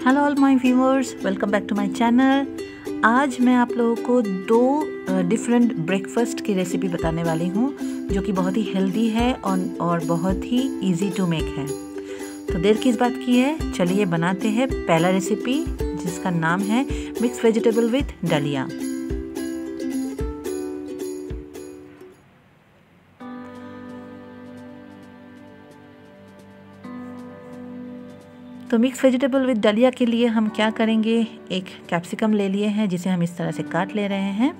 Hello all my viewers, welcome back to my channel. आज मैं आप लोगों को दो डिफरेंट ब्रेकफास्ट की रेसिपी बताने वाली हूँ जो कि बहुत ही हेल्दी है और बहुत ही इजी टू मेक है। तो देर किस बात की है, चलिए बनाते हैं पहला रेसिपी जिसका नाम है मिक्स वेजिटेबल विथ दलिया। तो मिक्स वेजिटेबल विद दलिया के लिए हम क्या करेंगे, एक कैप्सिकम ले लिए हैं जिसे हम इस तरह से काट ले रहे हैं।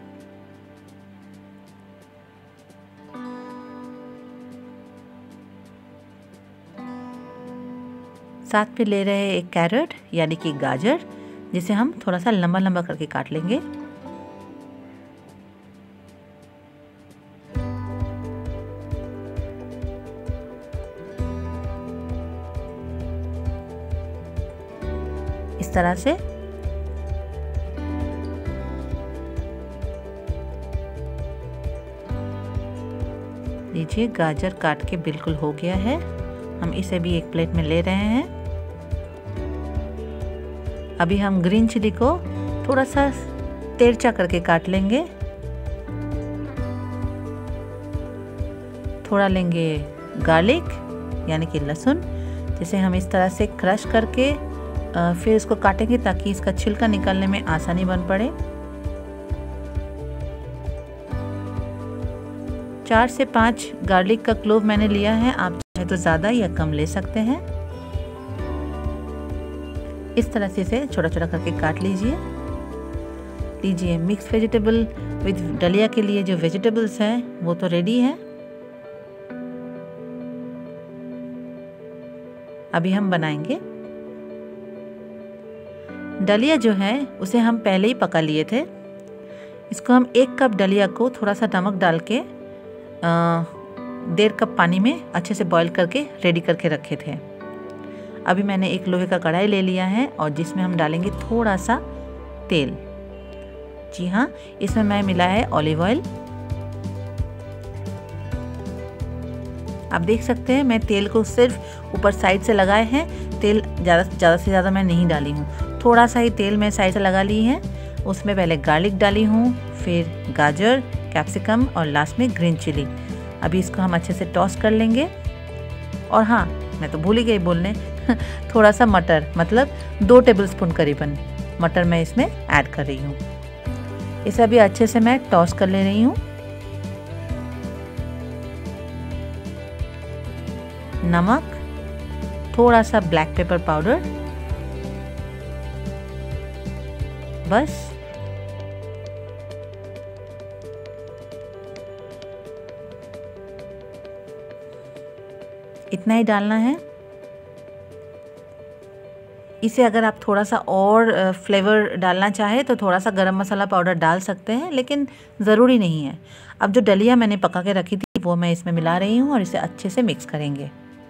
साथ में ले रहे हैं एक कैरेट यानी कि गाजर, जिसे हम थोड़ा सा लंबा लंबा करके काट लेंगे। इस तरह से लीजिए, गाजर काट के बिल्कुल हो गया है। हम इसे भी एक प्लेट में ले रहे हैं। अभी हम ग्रीन चिली को थोड़ा सा तेरछा करके काट लेंगे। थोड़ा लेंगे गार्लिक यानी कि लहसुन, जिसे हम इस तरह से क्रश करके फिर इसको काटेंगे ताकि इसका छिलका निकालने में आसानी बन पड़े। 4 से 5 गार्लिक का क्लोव मैंने लिया है, आप चाहे तो ज़्यादा या कम ले सकते हैं। इस तरह से इसे छोटा छोटा करके काट लीजिए। मिक्स वेजिटेबल विद दलिया के लिए जो वेजिटेबल्स हैं वो तो रेडी है। अभी हम बनाएंगे। दलिया जो है उसे हम पहले ही पका लिए थे। इसको हम 1 कप दलिया को थोड़ा सा नमक डाल के 1.5 कप पानी में अच्छे से बॉईल करके रेडी करके रखे थे। अभी मैंने एक लोहे का कढ़ाई ले लिया है और जिसमें हम डालेंगे थोड़ा सा तेल। जी हाँ, इसमें मैं मिला है ऑलिव ऑयल। आप देख सकते हैं मैं तेल को सिर्फ ऊपर साइड से लगाए हैं। तेल ज़्यादा से ज़्यादा मैं नहीं डाली हूँ, थोड़ा सा ही तेल मैं साइड से लगा ली है। उसमें पहले गार्लिक डाली हूँ, फिर गाजर, कैप्सिकम और लास्ट में ग्रीन चिली। अभी इसको हम अच्छे से टॉस कर लेंगे। और हाँ, मैं तो भूल ही गई बोलने थोड़ा सा मटर, मतलब 2 टेबलस्पून करीबन मटर मैं इसमें ऐड कर रही हूँ। इसे अभी अच्छे से मैं टॉस कर ले रही हूँ। नमक, थोड़ा सा ब्लैक पेपर पाउडर, बस। इतना ही डालना है। इसे अगर आप थोड़ा सा और फ्लेवर डालना चाहे तो थोड़ा सा गरम मसाला पाउडर डाल सकते हैं, लेकिन ज़रूरी नहीं है। अब जो दलिया मैंने पका के रखी थी वो मैं इसमें मिला रही हूँ और इसे अच्छे से मिक्स करेंगे।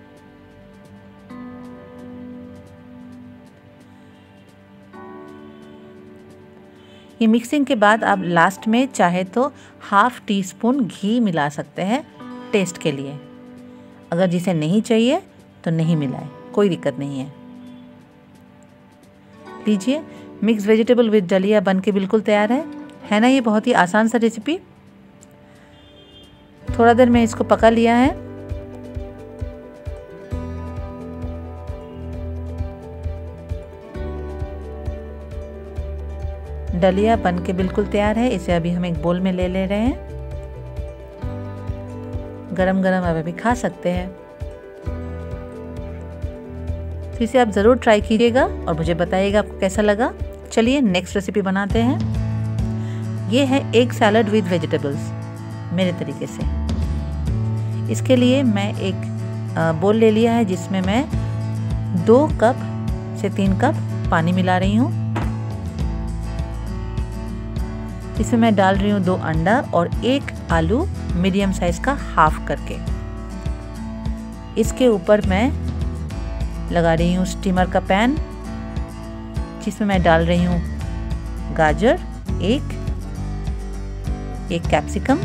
ये मिक्सिंग के बाद आप लास्ट में चाहे तो ½ टीस्पून घी मिला सकते हैं टेस्ट के लिए। अगर जिसे नहीं चाहिए तो नहीं मिलाए, कोई दिक्कत नहीं है। लीजिए, मिक्स वेजिटेबल विद दलिया बन के बिल्कुल तैयार है ना। ये बहुत ही आसान सा रेसिपी। थोड़ा देर में इसको पका लिया है। दलिया बन के बिल्कुल तैयार है। इसे अभी हम एक बोल में ले रहे हैं। गरम गरम आप अभी खा सकते हैं। तो इसे आप ज़रूर ट्राई कीजिएगा और मुझे बताइएगा आपको कैसा लगा। चलिए नेक्स्ट रेसिपी बनाते हैं। ये है एग सैलड विद वेजिटेबल्स मेरे तरीके से। इसके लिए मैं एक बोल ले लिया है जिसमें मैं 2 कप से 3 कप पानी मिला रही हूँ। इसमें मैं डाल रही हूँ 2 अंडा और 1 आलू मीडियम साइज का हाफ करके। इसके ऊपर मैं लगा रही हूँ स्टीमर का पैन, जिसमें मैं डाल रही हूँ गाजर, एक कैप्सिकम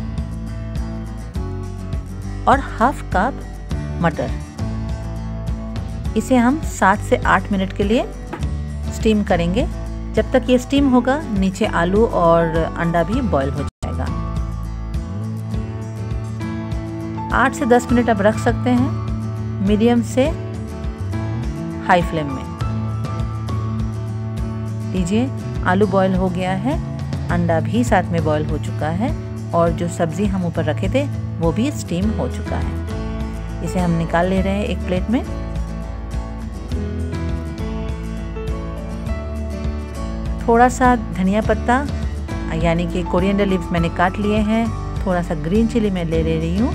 और ½ कप मटर। इसे हम 7 से 8 मिनट के लिए स्टीम करेंगे। जब तक ये स्टीम होगा नीचे आलू और अंडा भी बॉईल हो जाएगा। 8 से 10 मिनट अब रख सकते हैं मीडियम से हाई फ्लेम में। लीजिए आलू बॉईल हो गया है, अंडा भी साथ में बॉईल हो चुका है और जो सब्ज़ी हम ऊपर रखे थे वो भी स्टीम हो चुका है। इसे हम निकाल ले रहे हैं एक प्लेट में। थोड़ा सा धनिया पत्ता यानी कि कोरिएंडर लीव्स मैंने काट लिए हैं। थोड़ा सा ग्रीन चिली मैं ले रही हूँ।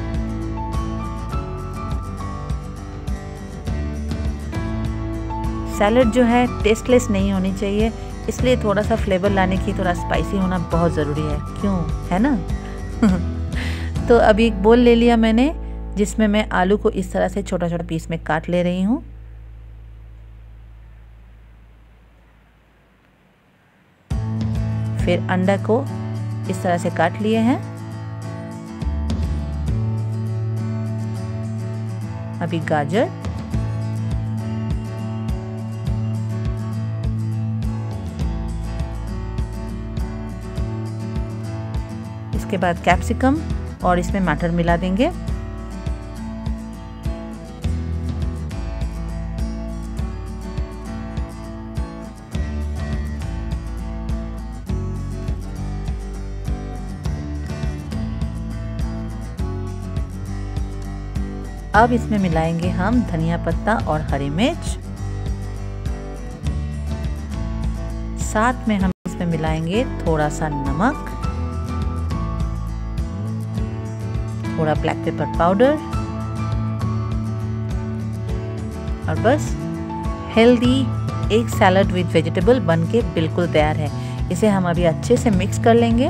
सैलड जो है टेस्टलेस नहीं होनी चाहिए, इसलिए थोड़ा सा फ्लेवर लाने की थोड़ा स्पाइसी होना बहुत ज़रूरी है, क्यों, है ना? तो अभी एक बोल ले लिया मैंने जिसमें मैं आलू को इस तरह से छोटा छोटा पीस में काट ले रही हूँ। फिर अंडा को इस तरह से काट लिए हैं। अभी गाजर, इसके बाद कैप्सिकम और इसमें मटर मिला देंगे। अब इसमें मिलाएंगे हम धनिया पत्ता और हरी मिर्च। साथ में हम इसमें मिलाएंगे थोड़ा सा नमक, थोड़ा ब्लैक पेपर पाउडर और बस healthy egg salad with vegetable बनके बिल्कुल तैयार है। इसे हम अभी अच्छे से मिक्स कर लेंगे।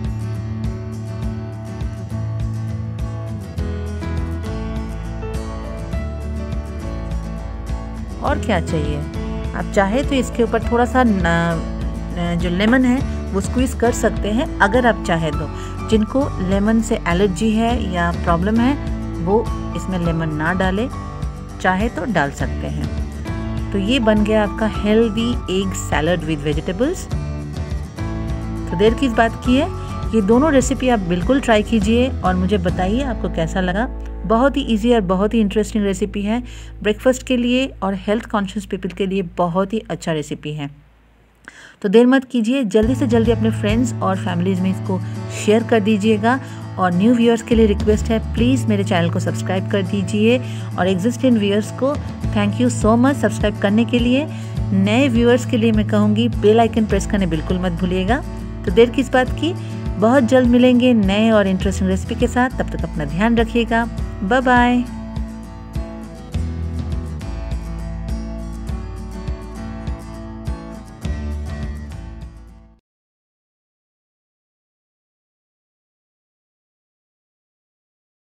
और क्या चाहिए, आप चाहे तो इसके ऊपर थोड़ा सा जो लेमन है वो स्क्वीज़ कर सकते हैं अगर आप चाहे तो। जिनको लेमन से एलर्जी है या प्रॉब्लम है वो इसमें लेमन ना डालें, चाहे तो डाल सकते हैं। तो ये बन गया आपका healthy egg salad with vegetables. तो देर किस बात की है, ये दोनों रेसिपी आप बिल्कुल ट्राई कीजिए और मुझे बताइए आपको कैसा लगा। बहुत ही इजी और बहुत ही इंटरेस्टिंग रेसिपी है। ब्रेकफास्ट के लिए और हेल्थ कॉन्शियस पीपल के लिए बहुत ही अच्छा रेसिपी है। तो देर मत कीजिए, जल्दी से जल्दी अपने फ्रेंड्स और फैमिलीज़ में इसको शेयर कर दीजिएगा। और न्यू व्यूअर्स के लिए रिक्वेस्ट है, प्लीज़ मेरे चैनल को सब्सक्राइब कर दीजिए और एग्जिस्टिंग व्यूअर्स को thank you so much subscribe करने के लिए। नए व्यूअर्स के लिए मैं कहूँगी बेल आइकन प्रेस करने बिल्कुल मत भूलिएगा। तो देर किस बात की, बहुत जल्द मिलेंगे नए और इंटरेस्टिंग रेसिपी के साथ। तब तक अपना ध्यान रखिएगा। Bye bye.